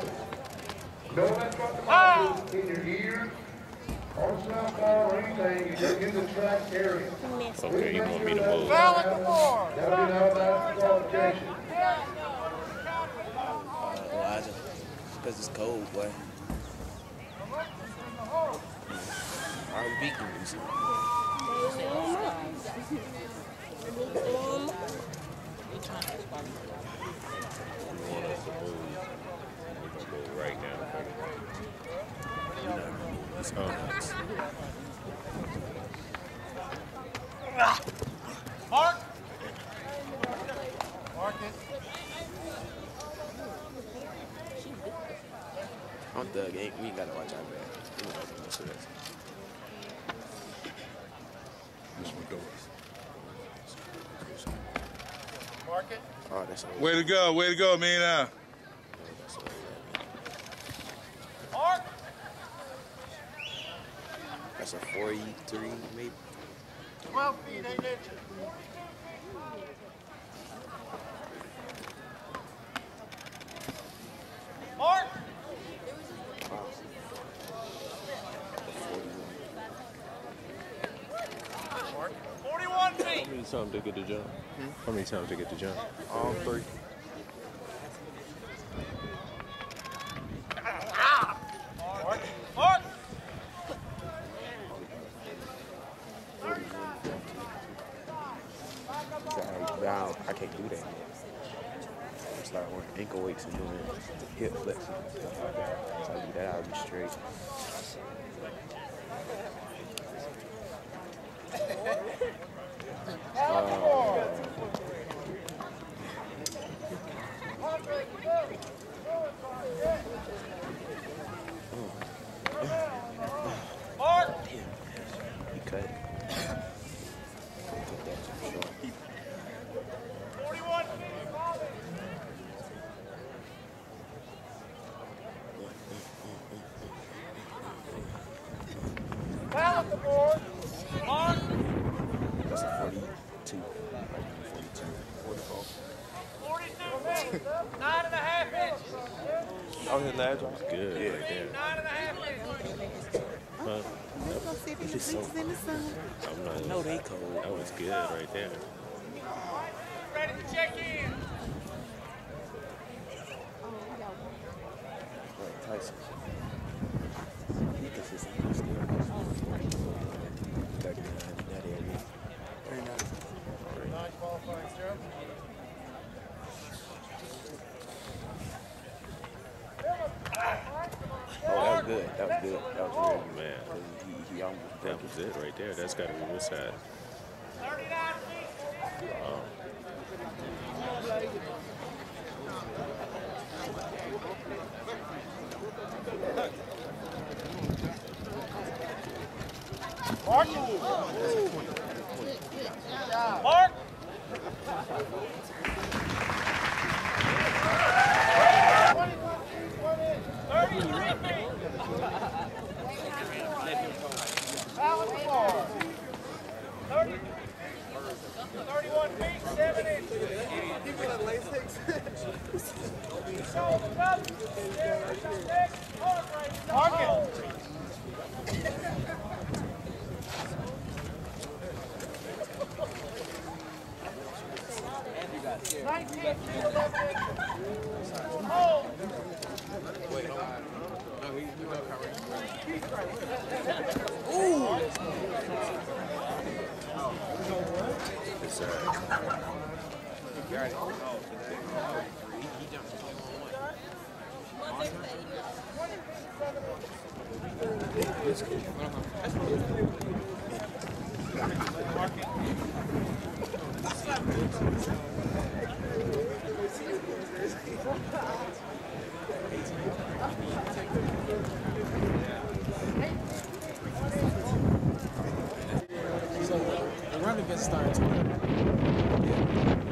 No electronic devices in your ears, or cell phone or anything in the track area. Okay, you want me to move? That'll be an automatic qualification. Elijah, because it's cold, boy. I'm beating you. Right now. Mark! Mark it. I'm Doug. We ain't gotta watch our back. Mark it. Oh, that's all. Way to go, man. Mark! That's a 43, maybe. 12 feet, 8 inches. Mark! Wow. 41 feet. How many times they get the jump? How many times they get the jump? All 3. Mark! Mark! I can't do that yet. I'm starting working ankle weights and doing hip flexes and stuff like that. So I do that, I'll be straight. Mark! He cut it. 41 feet. Balance the board. Mark! That's a 42. 44. 42 feet. 9.5 inches. Oh, his last one? Good right there. 9.5 inches. Huh? It's just so I'm not. No, they cold. That was good right there. Ready to check in. Right, Tyson. He consistent. He's still 39 in that area. 39. 9 qualifying stroke. Oh, that was good. That was good. That was really good. Man, He almost that was it right there. That's got to be which side? 39 feet. Mark! Mark! 33 feet. Balance the bar. 31 feet, 7 inches. Mark it. Hold. Wait, hold on. No, he's not covering. It's So the run against started.